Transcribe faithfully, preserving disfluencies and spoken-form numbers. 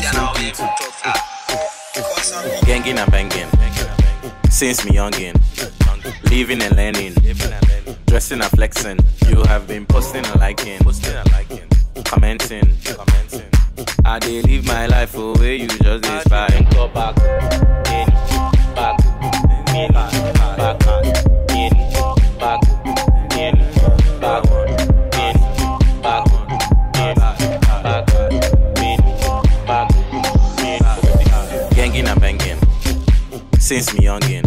Ganging and banging since me youngin', living and learning, dressing and flexing. You have been posting and liking, commenting. I dey live my life for where you just inspire. Go back, in, back, in, back, in, back, in, back, in, back, in, back, in, back, in. Ganging and banging since me youngin',